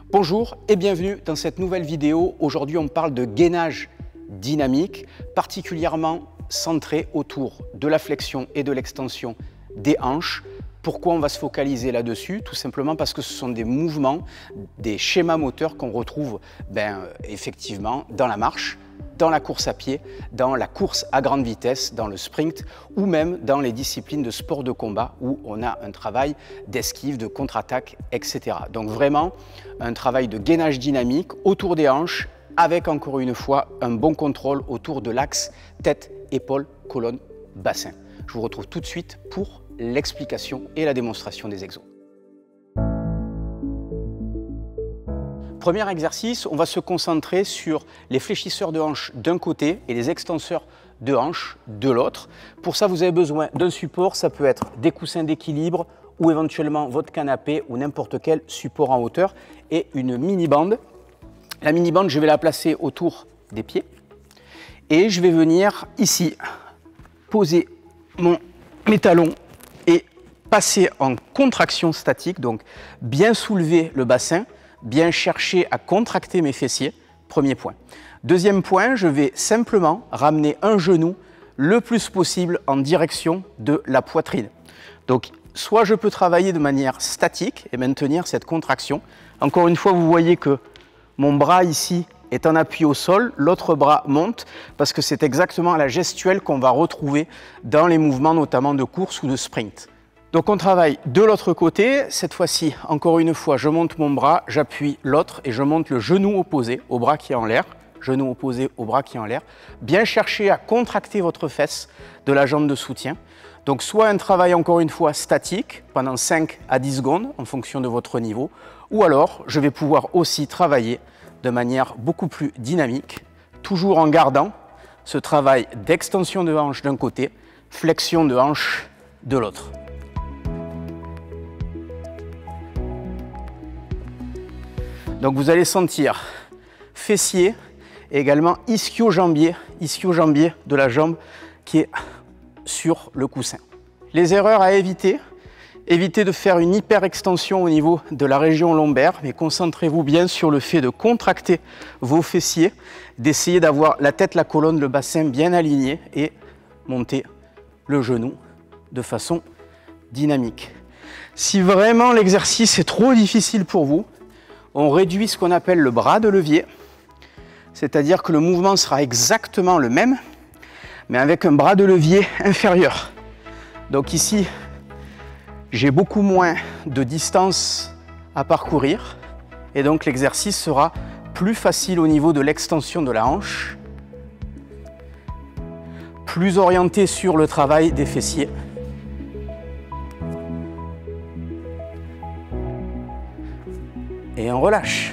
Bonjour et bienvenue dans cette nouvelle vidéo. Aujourd'hui, on parle de gainage dynamique, particulièrement centré autour de la flexion et de l'extension des hanches. Pourquoi on va se focaliser là-dessus? Tout simplement parce que ce sont des mouvements, des schémas moteurs qu'on retrouve effectivement dans la marche, dans la course à pied, dans la course à grande vitesse, dans le sprint ou même dans les disciplines de sport de combat où on a un travail d'esquive, de contre-attaque, etc. Donc vraiment un travail de gainage dynamique autour des hanches avec encore une fois un bon contrôle autour de l'axe tête, épaule, colonne, bassin. Je vous retrouve tout de suite pour l'explication et la démonstration des exos. Premier exercice, on va se concentrer sur les fléchisseurs de hanches d'un côté et les extenseurs de hanches de l'autre. Pour ça, vous avez besoin d'un support, ça peut être des coussins d'équilibre ou éventuellement votre canapé ou n'importe quel support en hauteur et une mini-bande. La mini-bande, je vais la placer autour des pieds et je vais venir ici poser mes talons et passer en contraction statique, donc bien soulever le bassin, bien chercher à contracter mes fessiers, premier point. Deuxième point, je vais simplement ramener un genou le plus possible en direction de la poitrine. Donc, soit je peux travailler de manière statique et maintenir cette contraction. Encore une fois, vous voyez que mon bras ici est en appui au sol, l'autre bras monte parce que c'est exactement la gestuelle qu'on va retrouver dans les mouvements notamment de course ou de sprint. Donc on travaille de l'autre côté, cette fois-ci, encore une fois, je monte mon bras, j'appuie l'autre et je monte le genou opposé au bras qui est en l'air, genou opposé au bras qui est en l'air. Bien chercher à contracter votre fesse de la jambe de soutien. Donc soit un travail encore une fois statique pendant 5 à 10 secondes en fonction de votre niveau, ou alors je vais pouvoir aussi travailler de manière beaucoup plus dynamique, toujours en gardant ce travail d'extension de hanche d'un côté, flexion de hanche de l'autre. Donc vous allez sentir fessier et également ischio-jambier de la jambe qui est sur le coussin. Les erreurs à éviter, évitez de faire une hyper-extension au niveau de la région lombaire, mais concentrez-vous bien sur le fait de contracter vos fessiers, d'essayer d'avoir la tête, la colonne, le bassin bien alignés et monter le genou de façon dynamique. Si vraiment l'exercice est trop difficile pour vous, on réduit ce qu'on appelle le bras de levier, c'est-à-dire que le mouvement sera exactement le même, mais avec un bras de levier inférieur. Donc ici, j'ai beaucoup moins de distance à parcourir et donc l'exercice sera plus facile au niveau de l'extension de la hanche, plus orienté sur le travail des fessiers. Et on relâche.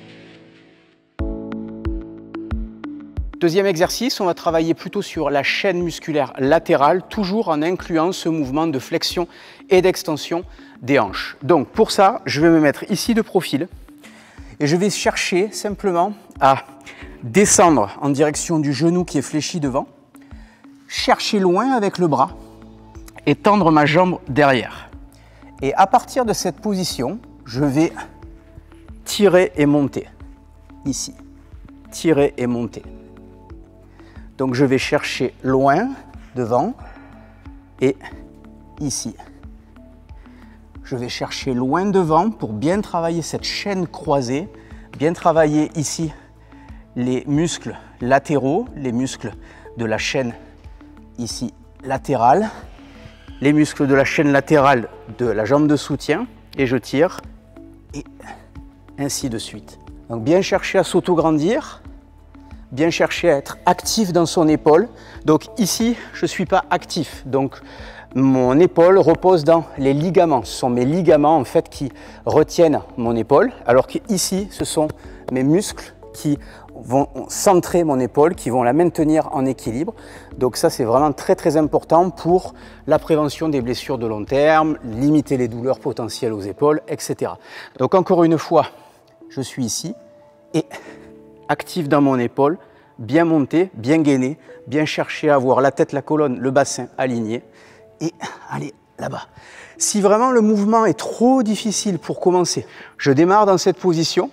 Deuxième exercice, on va travailler plutôt sur la chaîne musculaire latérale, toujours en incluant ce mouvement de flexion et d'extension des hanches. Donc pour ça, je vais me mettre ici de profil et je vais chercher simplement à descendre en direction du genou qui est fléchi devant, chercher loin avec le bras et tendre ma jambe derrière. Et à partir de cette position, je vais tirer et monter, ici, tirer et monter. Donc je vais chercher loin, devant, et ici. Je vais chercher loin devant pour bien travailler cette chaîne croisée, bien travailler ici les muscles latéraux, les muscles de la chaîne ici latérale, les muscles de la chaîne latérale de la jambe de soutien, et je tire, et ainsi de suite. Donc bien chercher à s'auto-grandir, bien chercher à être actif dans son épaule. Donc ici, je ne suis pas actif. Donc mon épaule repose dans les ligaments. Ce sont mes ligaments en fait qui retiennent mon épaule, alors qu'ici, ce sont mes muscles qui vont centrer mon épaule, qui vont la maintenir en équilibre. Donc ça, c'est vraiment très très important pour la prévention des blessures de long terme, limiter les douleurs potentielles aux épaules, etc. Donc encore une fois, je suis ici et actif dans mon épaule, bien monté, bien gainé, bien chercher à avoir la tête, la colonne, le bassin alignés et aller là-bas. Si vraiment le mouvement est trop difficile pour commencer, je démarre dans cette position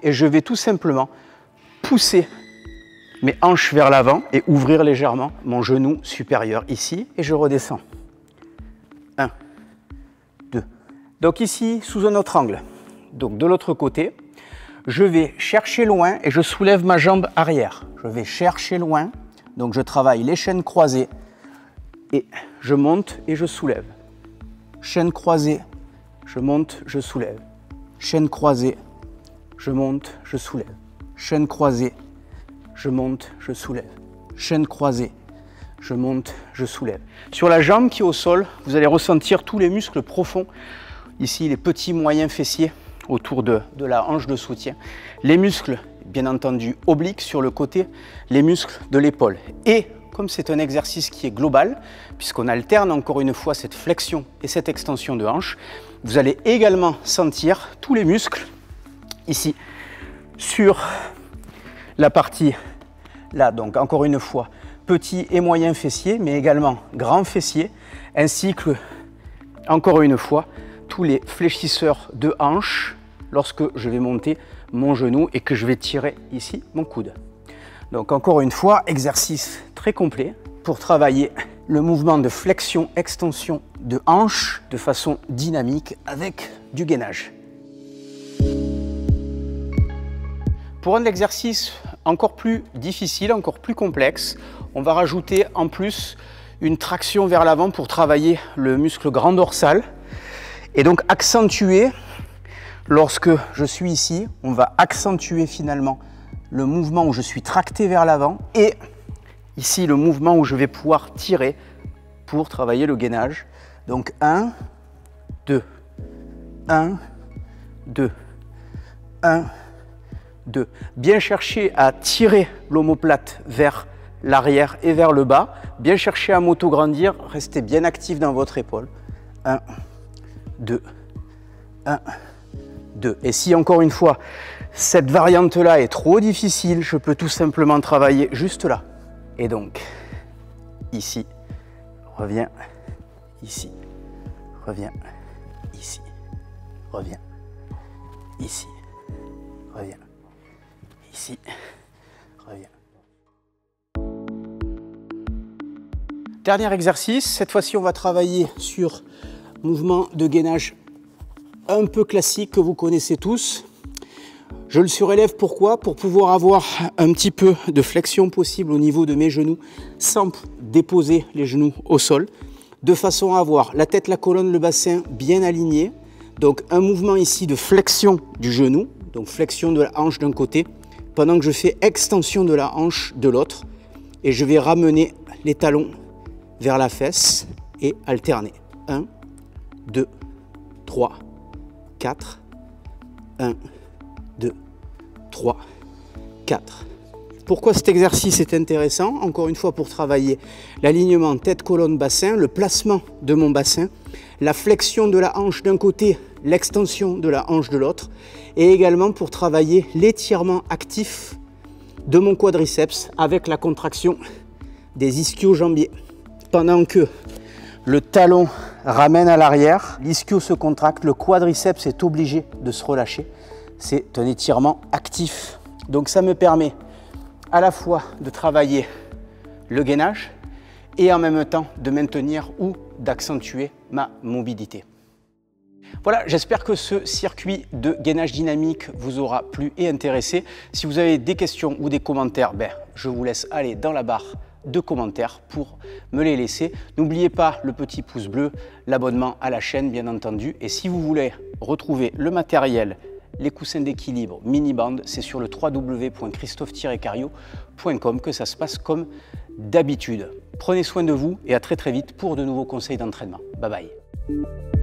et je vais tout simplement pousser mes hanches vers l'avant et ouvrir légèrement mon genou supérieur ici et je redescends. 1, 2. Donc ici, sous un autre angle. Donc de l'autre côté, je vais chercher loin et je soulève ma jambe arrière. Je vais chercher loin, donc je travaille les chaînes croisées et je monte et je soulève. Chaîne croisée, je monte, je soulève. Chaîne croisée, je monte, je soulève. Chaîne croisée, je monte, je soulève. Chaîne croisée, je monte, je soulève. Sur la jambe qui est au sol, vous allez ressentir tous les muscles profonds. Ici, les petits moyens fessiers autour de la hanche de soutien. Les muscles, bien entendu, obliques sur le côté, les muscles de l'épaule. Et comme c'est un exercice qui est global, puisqu'on alterne encore une fois cette flexion et cette extension de hanche, vous allez également sentir tous les muscles ici sur la partie là, donc encore une fois, petit et moyen fessier, mais également grand fessier, ainsi que, encore une fois, tous les fléchisseurs de hanche lorsque je vais monter mon genou et que je vais tirer ici mon coude. Donc encore une fois, exercice très complet pour travailler le mouvement de flexion-extension de hanche de façon dynamique avec du gainage. Pour un exercice encore plus difficile, encore plus complexe, on va rajouter en plus une traction vers l'avant pour travailler le muscle grand dorsal et donc accentuer, lorsque je suis ici, on va accentuer finalement le mouvement où je suis tracté vers l'avant et ici le mouvement où je vais pouvoir tirer pour travailler le gainage. Donc 1, 2, 1, 2, 1, 2. Bien chercher à tirer l'omoplate vers l'arrière et vers le bas. Bien chercher à m'auto-grandir. Restez bien actif dans votre épaule. 1, 2, 1, 2. Et si encore une fois, cette variante-là est trop difficile, je peux tout simplement travailler juste là. Et donc, ici, reviens, ici, reviens, ici, reviens, ici, reviens. Ici, reviens. Dernier exercice, cette fois-ci on va travailler sur mouvement de gainage un peu classique que vous connaissez tous. Je le surélève pourquoi? Pour pouvoir avoir un petit peu de flexion possible au niveau de mes genoux sans déposer les genoux au sol, de façon à avoir la tête, la colonne, le bassin bien alignés. Donc un mouvement ici de flexion du genou, donc flexion de la hanche d'un côté, pendant que je fais extension de la hanche de l'autre et je vais ramener les talons vers la fesse et alterner. 1, 2, 3, 4, 1, 2, 3, 4. Pourquoi cet exercice est intéressant? Encore une fois pour travailler l'alignement tête, colonne, bassin, le placement de mon bassin, la flexion de la hanche d'un côté, l'extension de la hanche de l'autre, et également pour travailler l'étirement actif de mon quadriceps avec la contraction des ischio-jambiers. Pendant que le talon ramène à l'arrière, l'ischio se contracte, le quadriceps est obligé de se relâcher. C'est un étirement actif. Donc ça me permet à la fois de travailler le gainage et en même temps de maintenir ou d'accentuer ma mobilité. Voilà, j'espère que ce circuit de gainage dynamique vous aura plu et intéressé. Si vous avez des questions ou des commentaires, je vous laisse aller dans la barre de commentaires pour me les laisser. N'oubliez pas le petit pouce bleu, l'abonnement à la chaîne bien entendu. Et si vous voulez retrouver le matériel, les coussins d'équilibre mini-band, c'est sur le www.christophe-cario.com que ça se passe comme d'habitude. Prenez soin de vous et à très vite pour de nouveaux conseils d'entraînement. Bye bye.